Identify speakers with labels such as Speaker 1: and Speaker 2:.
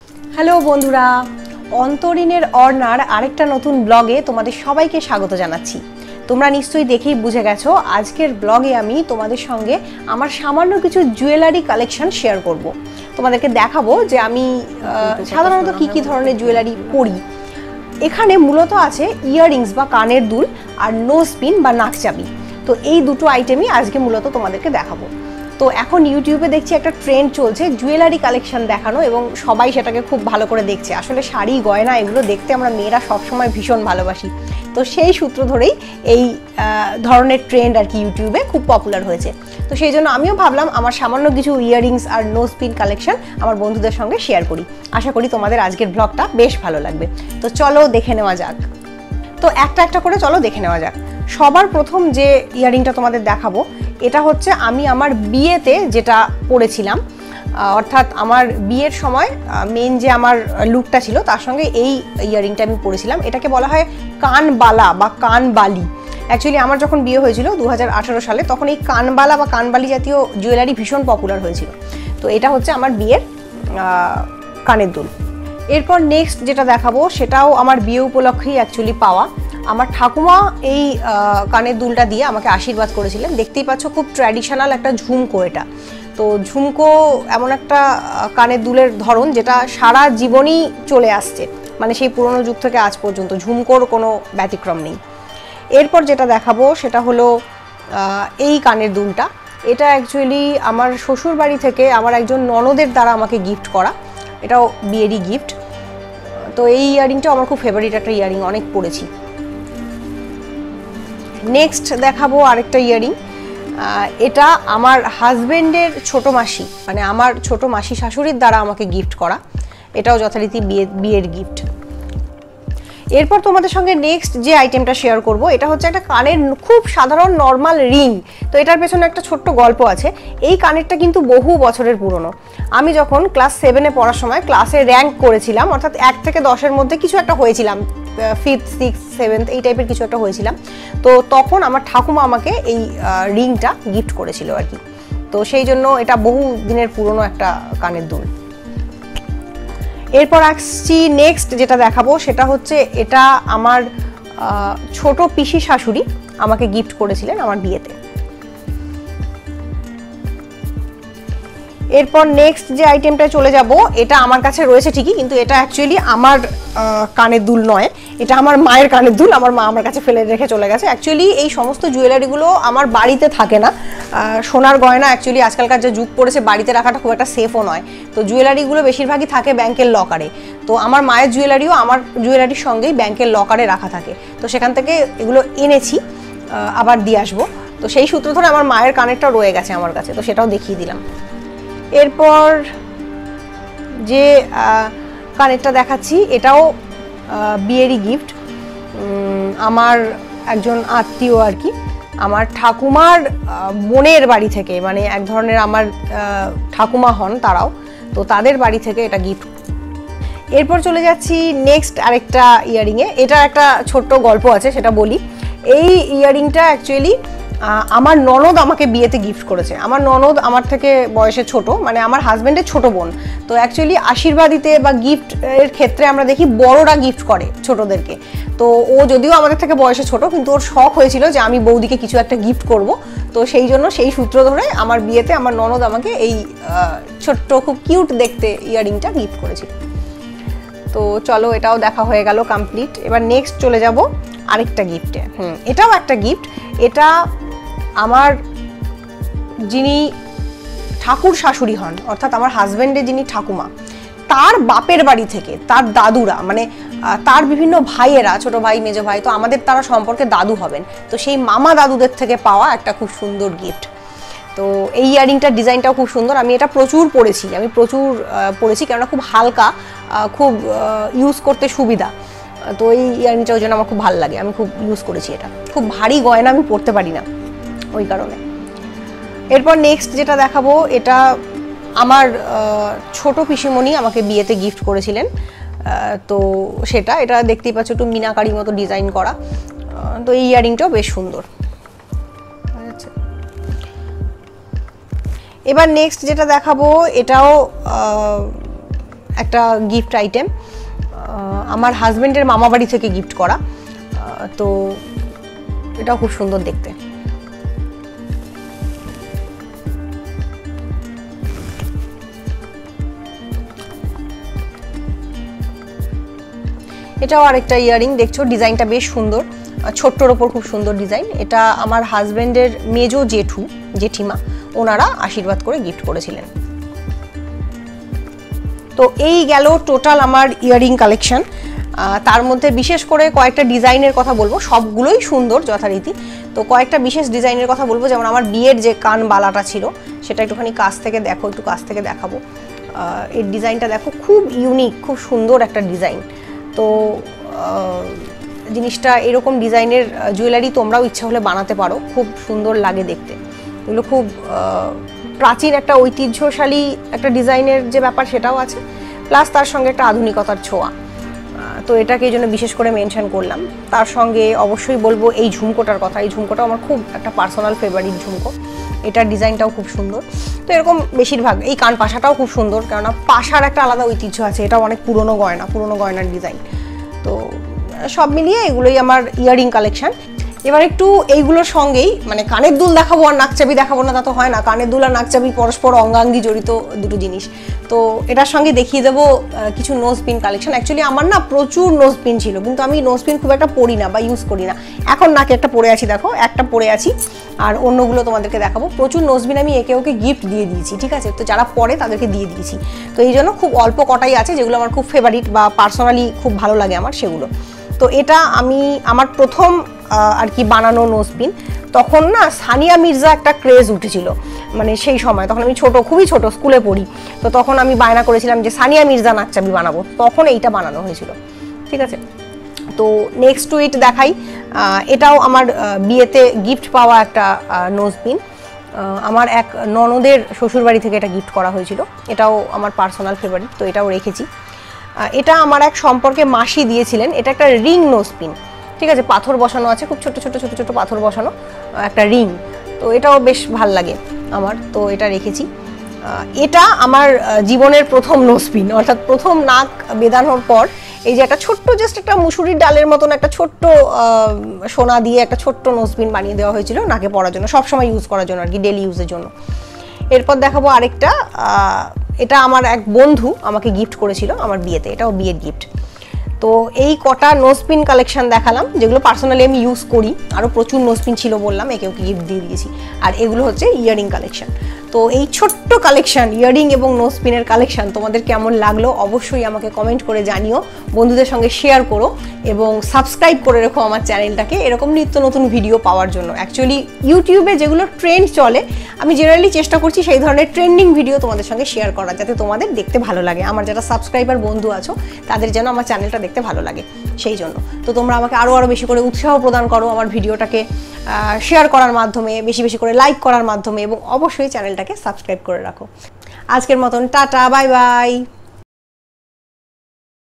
Speaker 1: Hello বন্ধুরা, অন্তরিনের Warner আরেকটা নতুন ব্লগে তোমাদের সবাইকে স্বাগত জানাচ্ছি। তোমরা নিশ্চয়ই দেখেই বুঝে গেছো আজকের ব্লগে আমি তোমাদের সঙ্গে আমার সামান্য কিছু জুয়েলারি কালেকশন শেয়ার করব। তোমাদেরকে দেখাবো যে আমি সাধারণত কি ধরনের জুয়েলারি পরি। এখানে মূলত আছে ইয়াররিংস বা কানের দুল আর নোজ পিন বা নাকচাবি। তো এই দুটো আইটেমই আজকে মূলত তোমাদেরকে দেখাবো। তো এখন ইউটিউবে দেখছি একটা ট্রেন্ড চলছে জুয়েলারি কালেকশন দেখানো, এবং সবাই সেটাকে খুব ভালো করে দেখছে। আসলে শাড়ি গয়না এগুলো দেখতে আমরা মেয়েরা সবসময় ভীষণ ভালোবাসি। তো সেই সূত্র ধরেই এই ধরনের ট্রেন্ড আর কি ইউটিউবে খুব পপুলার হয়েছে। তো সেই জন্য আমিও ভাবলাম আমার সামান্য কিছু ইয়াররিংস আর নোজ পিন কালেকশন আমার বন্ধুদের সঙ্গে শেয়ার করি। আশা করি তোমাদের আজকের ব্লগটা বেশ ভালো লাগবে। তো চলো দেখে নেওয়া যাক। তো একটা একটা করে চলো দেখে নেওয়া যাক। সবার প্রথম যে ইয়াররিংটা তোমাদের দেখাবো এটা হচ্ছে আমি আমার বিয়েতে যেটা পরেছিলাম, অর্থাৎ আমার বিয়ের সময় মেন যে আমার লুকটা ছিল তার সঙ্গে এই ইয়াররিংটা আমি পরেছিলাম। এটাকে বলা হয় কানবালা বা কানবালি। অ্যাকচুয়ালি আমার যখন বিয়ে হয়েছিল 2018 সালে, তখন এই কানবালা বা কানবালি জাতীয় জুয়েলারি ভীষণ পপুলার হয়েছিল। তো এটা হচ্ছে আমার বিয়ের কানের দুল। এরপর নেক্সট যেটা দেখাবো সেটাও আমার বিয়ে উপলক্ষেই অ্যাকচুয়ালি পাওয়া। আমার ঠাকুমা এই কানের দুলটা দিয়ে আমাকে আশীর্বাদ করেছিলেন। দেখতেই পাচ্ছ খুব ট্র্যাডিশনাল একটা ঝুমকো এটা। তো ঝুমকো এমন একটা কানের দুলের ধরন যেটা সারা জীবনই চলে আসছে, মানে সেই পুরনো যুগ থেকে আজ পর্যন্ত ঝুমকোর কোনো ব্যতিক্রম নেই। এরপর যেটা দেখাবো সেটা হলো এই কানের দুলটা। এটা অ্যাকচুয়ালি আমার শ্বশুর বাড়ি থেকে আমার একজন ননদের দ্বারা আমাকে গিফট করা। এটাও বিয়েরই গিফট। তো এই ইয়াররিংটাও আমার খুব ফেভারিট একটা ইয়াররিং, অনেক পরেছি। নেক্সট দেখাবো আরেকটা ইয়াররিং। এটা আমার হাজবেন্ডের ছোট মাসি, মানে আমার ছোট মাসি শাশুড়ির দ্বারা আমাকে গিফট করা। এটাও যথারীতি বিয়ের গিফট। এরপর তোমাদের সঙ্গে নেক্সট যে আইটেমটা শেয়ার করব এটা হচ্ছে একটা কানের খুব সাধারণ নর্মাল রিং। তো এটার পেছনে একটা ছোট্ট গল্প আছে। এই কানেরটা কিন্তু বহু বছরের পুরনো। আমি যখন ক্লাস 7-এ পড়ার সময় ক্লাসে র্যাঙ্ক করেছিলাম, অর্থাৎ 1 থেকে 10-এর মধ্যে কিছু একটা হয়েছিলাম, 5th 6th 7th এই টাইপের কিছু একটা হয়েছিলাম। তো তখন আমার ঠাকুমা আমাকে এই রিংটা গিফট করেছিল আর কি। তো সেই জন্য এটা বহু দিনের পুরনো একটা কানের দুল। এরপর আসছি নেক্সট যেটা দেখাবো সেটা হচ্ছে এটা আমার ছোট পিসি শাশুড়ি আমাকে গিফট করেছিলেন আমার বিয়েতে। এরপর নেক্সট যে আইটেমটা চলে যাব এটা আমার কাছে রয়েছে ঠিকই, কিন্তু এটা অ্যাকচুয়ালি আমার কানের দুল নয়, এটা আমার মায়ের কানের দুল। আমার মা আমার কাছে ফেলে রেখে চলে গেছে। অ্যাকচুয়ালি এই সমস্ত জুয়েলারিগুলো আমার বাড়িতে থাকে না। সোনার গয়না অ্যাকচুয়ালি আজকালকার যে যুগ পড়েছে বাড়িতে রাখাটা খুব একটা সেফও নয়। তো জুয়েলারিগুলো বেশিরভাগই থাকে ব্যাংকের লকারে। তো আমার মায়ের জুয়েলারিও আমার জুয়েলারির সঙ্গেই ব্যাংকের লকারে রাখা থাকে। তো সেখান থেকে এগুলো এনেছি, আবার দিয়ে আসবো। তো সেই সূত্র ধরে আমার মায়ের কানেরটা রয়ে গেছে আমার কাছে, তো সেটাও দেখিয়ে দিলাম। এরপর যে কানেরটা দেখাচ্ছি এটাও বিয়েরই গিফট। আমার একজন আত্মীয় আর কি, আমার ঠাকুমার বোনের বাড়ি থেকে, মানে এক ধরনের আমার ঠাকুমা হন তারাও, তো তাদের বাড়ি থেকে এটা গিফট। এরপর চলে যাচ্ছি নেক্সট আরেকটা ইয়াররিংয়ে। এটার একটা ছোট্ট গল্প আছে, সেটা বলি। এই ইয়াররিংটা অ্যাকচুয়ালি আমার ননদ আমাকে বিয়েতে গিফট করেছে। আমার ননদ আমার থেকে বয়সে ছোট, মানে আমার হাজব্যান্ডের ছোট বোন। তো অ্যাকচুয়ালি আশীর্বাদ দিতে বা গিফট এর ক্ষেত্রে আমরা দেখি বড়রা গিফট করে ছোটদেরকে। তো ও যদিও আমাদের থেকে বয়সে ছোট, কিন্তু ওর শখ হয়েছিল যে আমি বৌদিকে কিছু একটা গিফট করব। তো সেই জন্য সেই সূত্র ধরে আমার বিয়েতে আমার ননদ আমাকে এই ছোট্ট খুব কিউট দেখতে ইয়াররিংটা গিফট করেছিল। তো চলো এটাও দেখা হয়ে গেল কমপ্লিট। এবার নেক্সট চলে যাব আরেকটা গিফটে। এটাও একটা গিফট। এটা আমার যিনি ঠাকুর শাশুড়ি হন, অর্থাৎ আমার হাজব্যান্ডের যিনি ঠাকুমা, তার বাপের বাড়ি থেকে তার দাদুরা, মানে তার বিভিন্ন ভাইয়েরা, ছোট ভাই মেজো ভাই, তো আমাদের তারা সম্পর্কে দাদু হবেন। তো সেই মামা দাদুদের থেকে পাওয়া একটা খুব সুন্দর গিফট। তো এই ইয়াররিংটার ডিজাইনটাও খুব সুন্দর। আমি এটা প্রচুর পরেছি, কেননা খুব হালকা, খুব ইউজ করতে সুবিধা। তো এই ইয়াররিংটা ওই জন্য আমার খুব ভালো লাগে, আমি খুব ইউজ করেছি। এটা খুব ভারী গয়না আমি পরতে পারি না, ওই কারণে। এরপর নেক্সট যেটা দেখাবো এটা আমার ছোট পিসিমণি আমাকে বিয়েতে গিফট করেছিলেন। তো এটা দেখতেই পাচ্ছ একটু মিনাকারি মতো ডিজাইন করা। তো এই ইয়াররিংটাও বেশ সুন্দর। এবার নেক্সট যেটা দেখাবো এটাও একটা গিফট আইটেম, আমার হাজবেন্ডের মামা বাড়ি থেকে গিফট করা। তো এটাও খুব সুন্দর দেখতে। এটাও আরেকটা ইয়ারিং দেখছো, ডিজাইনটা বেশ সুন্দর, ছোট্টর ওপর খুব সুন্দর ডিজাইন। এটা আমার হাজবেন্ডের মেজো জেঠিমা ওনারা আশীর্বাদ করে গিফট করেছিলেন। তো এই গেল টোটাল আমার ইয়ারিং কালেকশন। তার মধ্যে বিশেষ করে কয়েকটা ডিজাইনের কথা বলবো, সবগুলোই সুন্দর যথারীতি। তো কয়েকটা বিশেষ ডিজাইনের কথা বলবো, যেমন আমার বিয়ের যে কান বালাটা ছিল সেটা একটুখানি কাছ থেকে দেখো, একটু কাছ থেকে দেখাবো। এর ডিজাইনটা দেখো, খুব ইউনিক, খুব সুন্দর একটা ডিজাইন। তো জিনিসটা এরকম ডিজাইনের জুয়েলারি তোমরাও ইচ্ছা হলে বানাতে পারো, খুব সুন্দর লাগে দেখতে। এগুলো খুব প্রাচীন একটা ঐতিহ্যশালী একটা ডিজাইনের যে ব্যাপার সেটাও আছে, প্লাস তার সঙ্গে একটা আধুনিকতার ছোঁয়া। তো এটাকে এই জন্য বিশেষ করে মেনশন করলাম। তার সঙ্গে অবশ্যই বলবো এই ঝুমকোটার কথা। এই ঝুমকোটা আমার খুব একটা পার্সোনাল ফেভারিট ঝুমকো, এটার ডিজাইনটাও খুব সুন্দর। তো এরকম বেশিরভাগ, এই কান পাশাটাও খুব সুন্দর, কেননা পাশার একটা আলাদা ঐতিহ্য আছে, এটাও অনেক পুরনো গয়নার ডিজাইন। তো সব মিলিয়ে এগুলোই আমার ইয়ারিং কালেকশন। এবার একটু এইগুলোর সঙ্গেই, মানে কানের দুল দেখাবো আর নাকচাবি দেখাবো না তা তো হয় না, কানের দুল আর নাকচাবি পরস্পর অঙ্গাঙ্গি জড়িত দুটো জিনিস। তো এটার সঙ্গে দেখিয়ে দেবো কিছু নোজ পিন কালেকশন। অ্যাকচুয়ালি আমার না প্রচুর নোজ পিন ছিল, কিন্তু আমি নোজ পিন খুব একটা পরি না বা ইউজ করি না। এখন নাকে একটা পরে আছি, দেখো একটা পরে আছি, আর অন্যগুলো তোমাদেরকে দেখাবো। প্রচুর নোজ পিন আমি একে ওকে গিফট দিয়ে দিয়েছি, ঠিক আছে? তো যারা পরে তাদেরকে দিয়ে দিয়েছি। তো এই জন্য খুব অল্প কটাই আছে যেগুলো আমার খুব ফেভারিট বা পার্সোনালি খুব ভালো লাগে আমার, সেগুলো। তো এটা আমার প্রথম আর কি বানানো নোজ পিন। তখন না সানিয়া মির্জা একটা ক্রেজ উঠেছিল, মানে সেই সময়, তখন আমি খুবই ছোট, স্কুলে পড়ি। তো তখন আমি বায়না করেছিলাম যে সানিয়া মির্জা নাকচাবি বানাবো, তখন এইটা বানানো হয়েছিল, ঠিক আছে? তো নেক্সট টু ইট দেখাই, এটাও আমার বিয়েতে গিফট পাওয়া একটা নোজ পিন। আমার এক ননদের শ্বশুরবাড়ি থেকে এটা গিফট করা হয়েছিল, এটাও আমার পার্সোনাল ফেভারিট, তো এটাও রেখেছি। এটা আমার এক সম্পর্কে মাসি দিয়েছিলেন, এটা একটা রিং নোজ পিন, ঠিক আছে? পাথর বসানো আছে, খুব ছোট ছোট ছোট ছোট পাথর বসানো একটা রিং। তো এটাও বেশ ভাল লাগে আমার, তো এটা রেখেছি। এটা আমার জীবনের প্রথম নোজ পিন, অর্থাৎ প্রথম নাক বেদানোর পর এই যে একটা ছোট্ট, জাস্ট একটা মুসুরির ডালের মতন একটা ছোট্ট সোনা দিয়ে একটা ছোট্ট নোজ পিন বানিয়ে দেওয়া হয়েছিল নাকে পরার জন্য, সবসময় ইউজ করার জন্য আর কি, ডেলি ইউজের জন্য। এরপর দেখাবো আরেকটা, এটা আমার এক বন্ধু আমাকে গিফট করেছিল আমার বিয়েতে, এটাও বিয়ের গিফট। তো এই কটা নোজপিন কালেকশন দেখালাম যেগুলো পার্সোনালি আমি ইউজ করি, আরও প্রচুর নোজপিন ছিল বললাম, একে ওকে গিফট দিয়ে দিয়েছি। আর এগুলো হচ্ছে ইয়ারিং কালেকশন। তো এই ছোট্ট কালেকশন, ইয়ারিং এবং নোজপিনের কালেকশন তোমাদের কেমন লাগলো অবশ্যই আমাকে কমেন্ট করে জানিও, বন্ধুদের সঙ্গে শেয়ার করো এবং সাবস্ক্রাইব করে রেখো আমার চ্যানেলটাকে এরকম নিত্য নতুন ভিডিও পাওয়ার জন্য। অ্যাকচুয়ালি ইউটিউবে যেগুলো ট্রেন্ড চলে, আমি জেনারেলি চেষ্টা করছি সেই ধরনের ট্রেন্ডিং ভিডিও তোমাদের সঙ্গে শেয়ার করার, যাতে তোমাদের দেখতে ভালো লাগে, আমার যারা সাবস্ক্রাইবার বন্ধু আছো তাদের যেন আমার চ্যানেলটা দেখতে ভালো লাগে, সেই জন্য। তো তোমরা আমাকে আরও বেশি করে উৎসাহ প্রদান করো আমার ভিডিওটাকে শেয়ার করার মাধ্যমে, বেশি বেশি করে লাইক করার মাধ্যমে, এবং অবশ্যই চ্যানেলটাকে সাবস্ক্রাইব করে রাখো। আজকের মতন টাটা, বাই বাই।